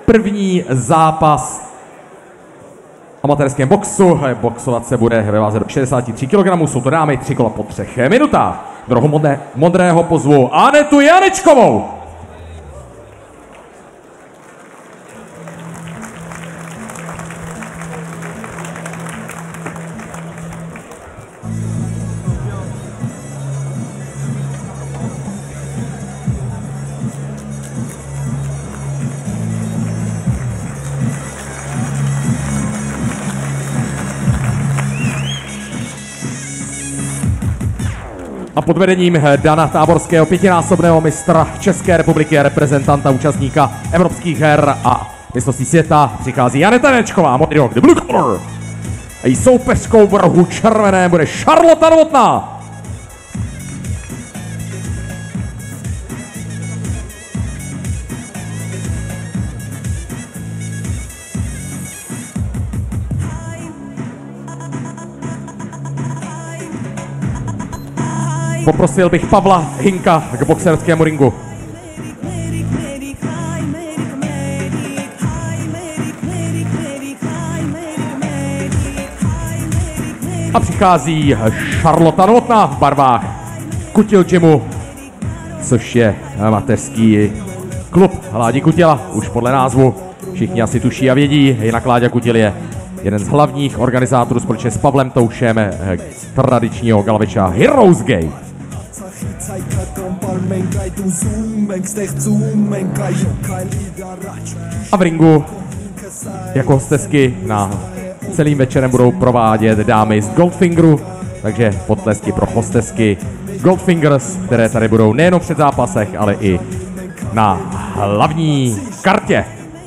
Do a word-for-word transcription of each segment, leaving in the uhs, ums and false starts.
první zápas v amatérském boxu. Boxovat se bude ve váze do šedesáti tří kilogramů. Jsou to dámy, tři kola po třech minutách. Do rohu modré, modrého pozvu Anetu Janečkovou. A pod vedením Dana Táborského, pětinásobného mistra České republiky a reprezentanta účastníka evropských her a mistrovství světa, přichází Aneta Janečková, modrý roh, the blue color. A její soupeřkou v rohu červené bude Charlotte Novotná. Poprosil bych Pavla Hinka k boxerskému ringu. A přichází Charlotte Novotná v barvách Kutil Gymu, což je mateřský klub Ládi Kutila. Už podle názvu všichni asi tuší a vědí, jinak Láďa Kutil je jeden z hlavních organizátorů společně s Pavlem Toušem tradičního galaveča Heroes Gate. A v ringu jako hostesky na celým večerem budou provádět dámy z Goldfingeru, takže potlesky pro hostesky Goldfingers, které tady budou nejen před zápasech, ale i na hlavní kartě.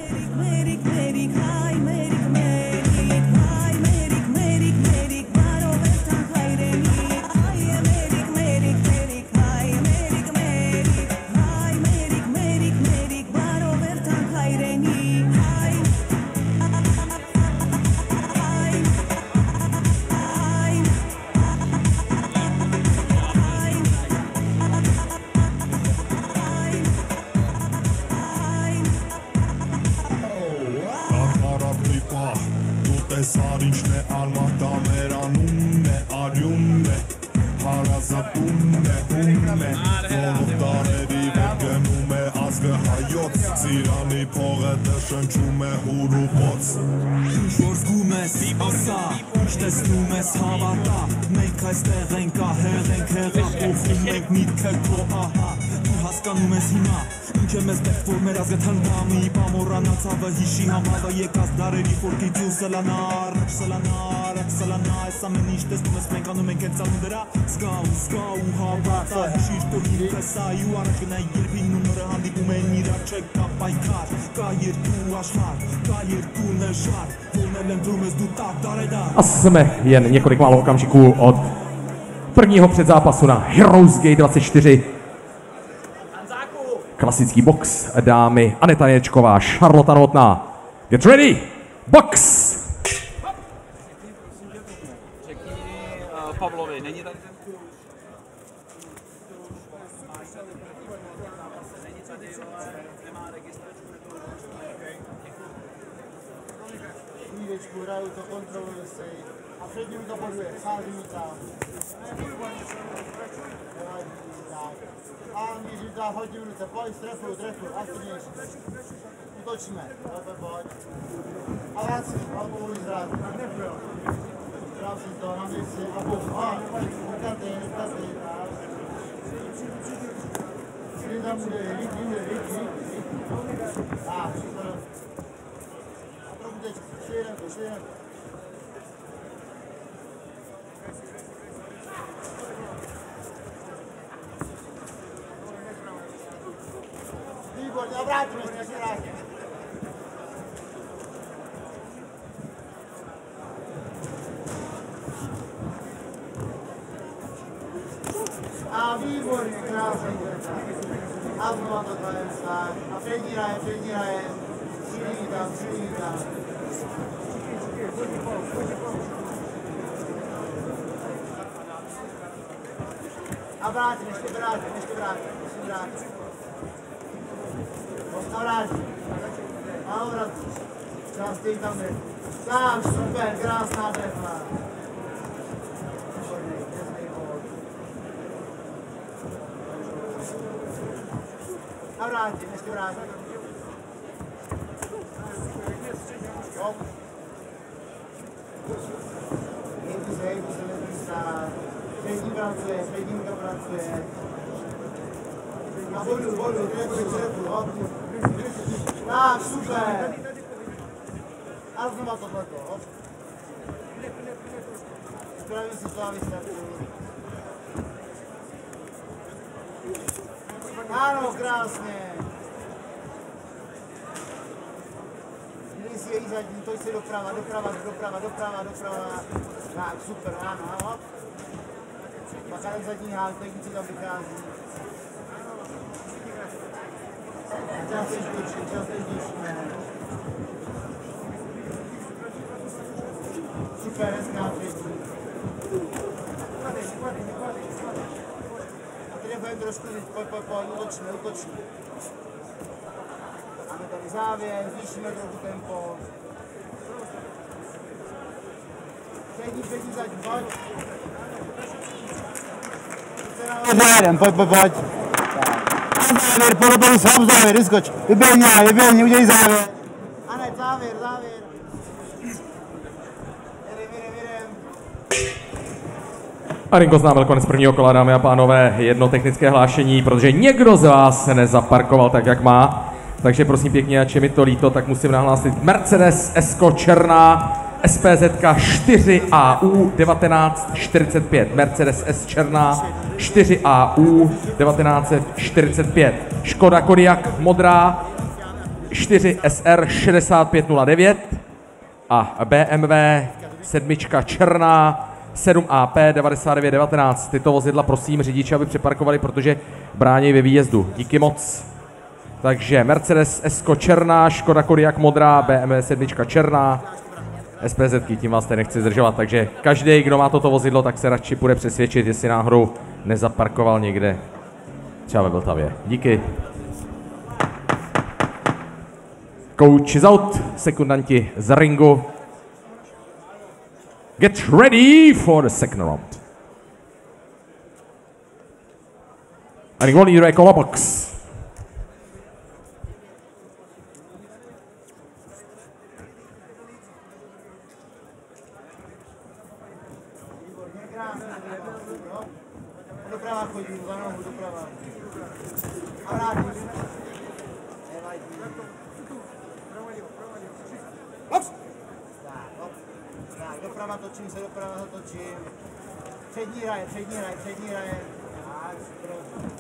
A jsme jen několik málo okamžiků od prvního předzápasu na Heroes Gate dvacet čtyři. Klasický box, dámy Aneta Janečková, Charlotte Novotná. Get ready, box! Řekni uh, Pavlovi, není tady ten... Není tady, nemá registračku. Chvíličku, hraju to, kontroluji si a před ním to boduje, sází mi tam. A on když dá hodí ulice, pojď, trefuj, trefuj, aktivnější. Utočíme, lepe pojď. A vrací, a půjď zrát. Vrací to, na měsi, a půjď, a karty, karty, tak. Když tam bude, ryk, ryk, ryk, ryk. Tak, super. A trochu teď, šírenku, šírenku. Výborně, obrátíme se, se vrátíme. A výborně, krásný. A znova to tady stáť. A přední raje, přední raje. Střílí tam, střílí tam. A vrátím, ještě vrátím, ještě vrátím, ještě vrátím. A vrátím. A Návrat. Částej tam jde. Tak, super, krásná trefa. A vrátím, ještě vrátím. Hop. Jejdu se, jejdu se, vezmi stát. Přední pracuje, přednímka pracuje. A bodu, bodu, trefu, trefu, hop. Tak, super. A znova tohleto, hop. Spravím si to a vystartuju. Ano, krásně. Měli si její zadní, toď se doprava, doprava, doprava, doprava, doprava. Tak, super, ano, hop. Pak ten zadní hák, teď co tam vychází. Čas se ždučí, čas se ždučíme. Super, hezká přední. A teď budeme trošku říct, pojď, pojď, pojď, utočíme, utočíme. Máme tady závěr, zvýšíme trochu tempo. Přední, přední, zadní, pojď. Závěrem, pojď, pojď, pojď. Závěr, podobný sám závěr, vyskoč. Vyběhni, vyběhni, udělej závěr. A ne, závěr, závěr. A ring oznámil konec prvního kola, dámy a pánové, jedno technické hlášení, protože někdo z vás se nezaparkoval tak, jak má. Takže prosím pěkně, ač je mi to líto, tak musím nahlásit Mercedes S-ko černá, S P Z čtyři A U devatenáct čtyřicet pět. Mercedes S černá čtyři A U devatenáct čtyřicet pět. Škoda Kodiaq modrá čtyři S R šedesát pět nula devět a B M W sedm černá sedm A P devadesát devět devatenáct. Tyto vozidla prosím řidiče, aby přeparkovali, protože brání ve výjezdu. Díky moc. Takže Mercedes S-ko černá, Škoda Kodiaq modrá, B M W sedm černá, S P Z, tím vás tady nechci zdržovat. Takže každý, kdo má toto vozidlo, tak se radši půjde přesvědčit, jestli náhodou nezaparkoval někde třeba ve Vltavě. Díky. Coach is out, sekundanti z ringu. Get ready for the second round. Ring one leader Ecola box. Doprava chodím, za nohu, doprava. A vrátím. Hop! Tak, hop. Tak, doprava točím se, doprava točím. Přední raje, přední raje, přední raje. Tak, super.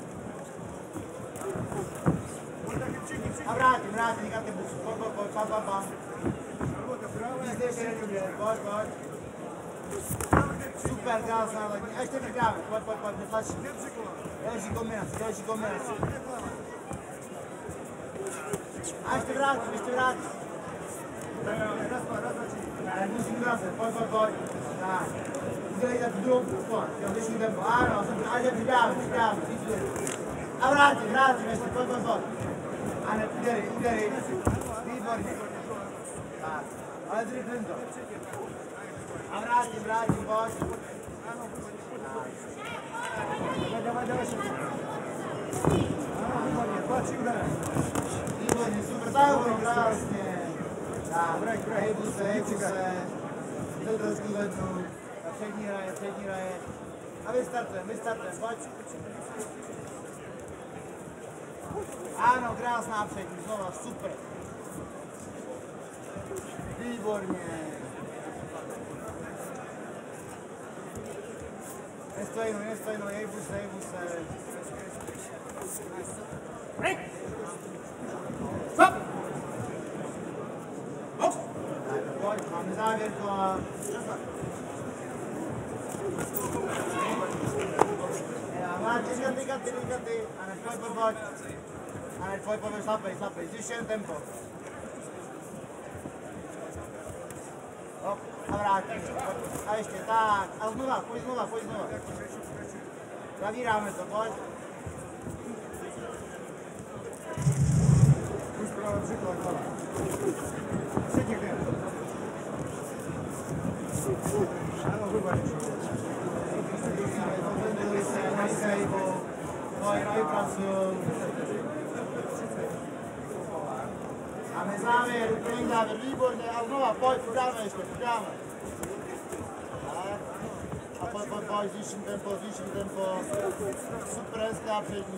A vrátím, vrátím, necháte busu. Pojď, pojď, pojď, pam, pam, pam. Víc ještě nedělej, pojď, pojď. Super, krásná zadní. A ještě přidáme, pojď, pojď, pojď, netlačí. Další kombinace, další kombinace. A ještě vrátím, ještě vrátím. Tak, musím vracet, pojď, pojď, pojď. Tak, udělej tak druhou, pojď, jo, dnešní tempo, ano, a ještě přidáme, přidáme, přidáme. A vrátím, vrátím, ještě, pojď, pojď, pojď. A ne, udělej, udělej. Výborně. Tak, ale zrychlím to. A vrátím, vrátím, pojď. Давай, давай, výborně, super, tak, krásně. Tak, hejbu se, hejbu se. To trošku vednu. Přední hraje, přední hraje. A vystartujeme, vystartujeme, pojď. Ano, krásná přední, znova, super. Výborně. Nestojno, nestojno, hejbu se, hejbu se. Stop! Hop! Pojď, máme závěr kola. Máte katy, katy, katy. A než pojď, pojď, pojď. A než pojď, pojď, slapej, slapej, zvyšujem tempo. Hop, a vrátím. A ještě, tak. A znova, pojď znova, pojď znova. Zavíráme to, pojď. Už právě příklad, Máme závěr, úplný závěr, výborně, a znova, pojď, dáme ještě, dáme. A pojď, pojď, pojď, zvýším tempo, zvýším tempo. Super, hezká přední.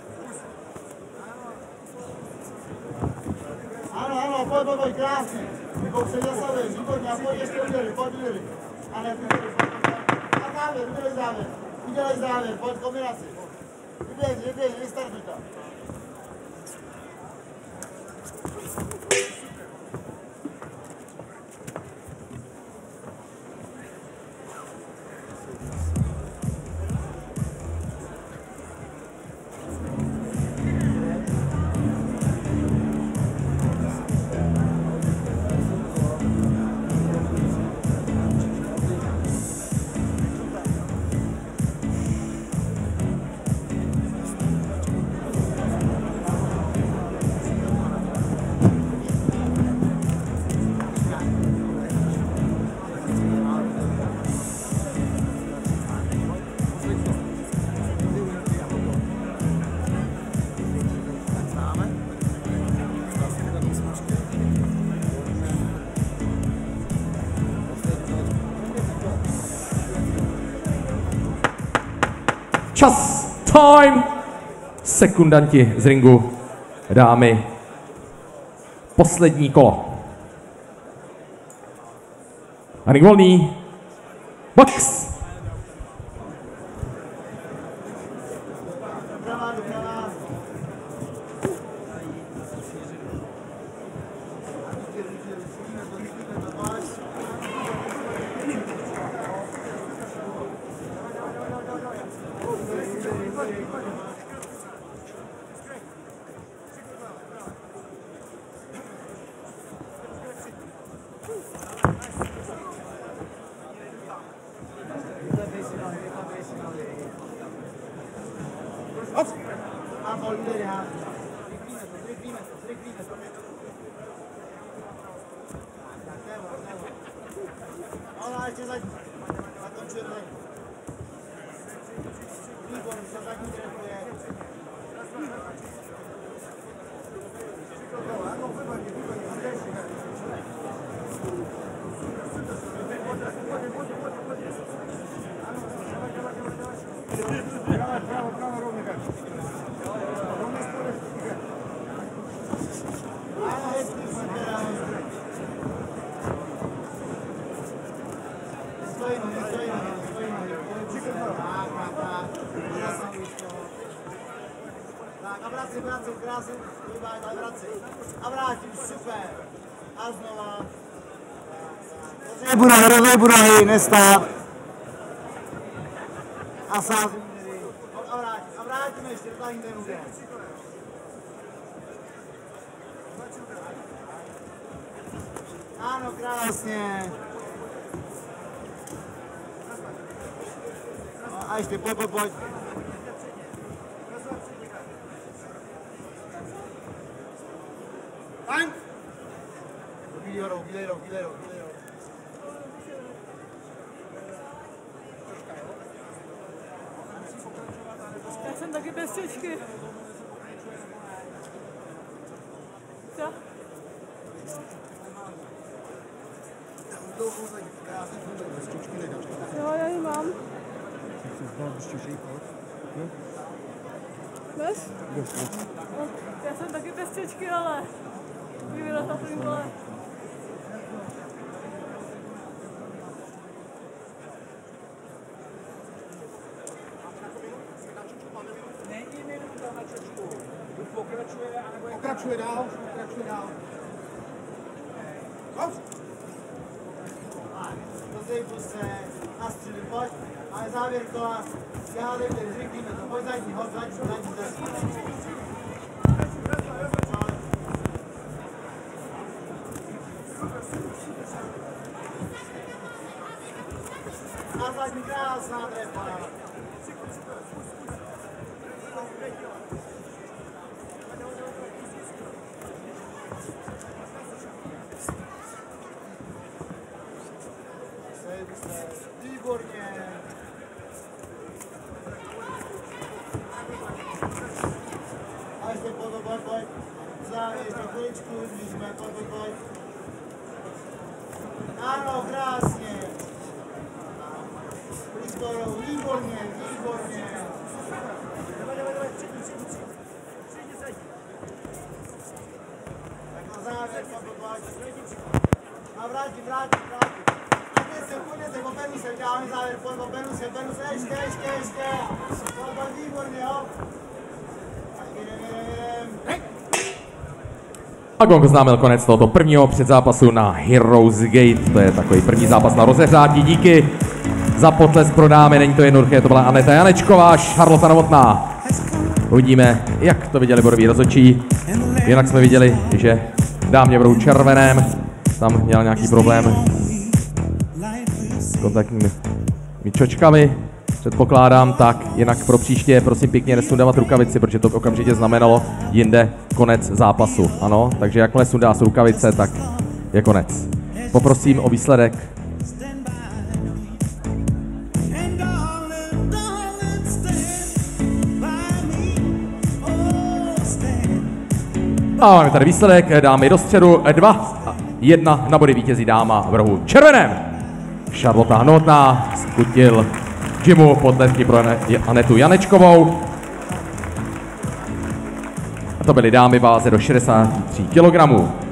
Ano, ano, pojď, pojď, pojď, krásně. Výbok se zastavil, výborně, a pojď ještě uděli, pojď uděli. A ne, uděli, pojď, pojď. A závěr, udělej závěr, udělej závěr, pojď kombinaci. Vyběž, vyběž, vystartuj tam. Čas, time, sekundanti z ringu, dámy, poslední kolo. A ring volný, box. A pojď tady házet. Zrychlíme to, zrychlíme to, zrychlíme to. Tak, nebo, nebo. Ona ještě zadní. Zakončuje zadní. Výborně, se zadní trefuje. Bravo, bravo, rovně tak. Tak a vrací, vrací, krásně, vybáj, vrací. A vrátím, super. A znova. Nebudahy, roznebudahy, nestát. A sázím. A vrátím, a vrátíme ještě, tady ten úder. Ano, krásně. A ještě, pojď, pojď, pojď. Time! Bílej rok, bílej rok, bílej rok, bílej rok. Já jsem taky bez čečky. Co? Jo, já ji mám. Bez? No, já jsem taky bez čečky, ale mi vylezla první vole. Není minuta na čočku. Buď pokračuje, anebo je... Pokračuje dál, pokračuje dál. Rozejdu se, nastřelím, pojď. Ale závěr kola, já nevím, zrychlíme to, pojď zadní, hoď zadní, zadní, zadní. A zadní krásná trefa. pojď, pojď, pojď. Ano, krásně. Blízko, výborně, výborně. Давай, давай, давай, přední, přední, přední. Přední, přední. Tak na závěr, pojď, pojď. A vrátí, vrátí, vrátí. Pojďte se, pojďte se, openu se, děláme závěr, pojď, openu se, openu se, ještě, ještě, ještě. Pojď, pojď, výborně, jo. Tak jdem, jdem, jdem. A Gong oznámil konec tohoto prvního předzápasu na Heroes Gate. To je takový první zápas na rozehřátí. Díky za potlesk pro dámy, není to jednoduché, to byla Aneta Janečková, Charlotta Novotná. Uvidíme, jak to viděli boroví rozhodčí. Jinak jsme viděli, že dámě v rohu červeném tam měl nějaký problém s kontaktními čočkami. Předpokládám, tak jinak pro příště prosím pěkně nesundávat rukavici, protože to okamžitě znamenalo jinde konec zápasu. Ano, takže jakmile sundá rukavice, tak je konec. Poprosím o výsledek. A máme tady výsledek, dámy do středu, dva jedna na body vítězí dáma v rohu červeném. Charlotta Novotná skutil Jimu potlesky pro Anetu Janečkovou. A to byly dámy váze do šedesáti tří kilogramů.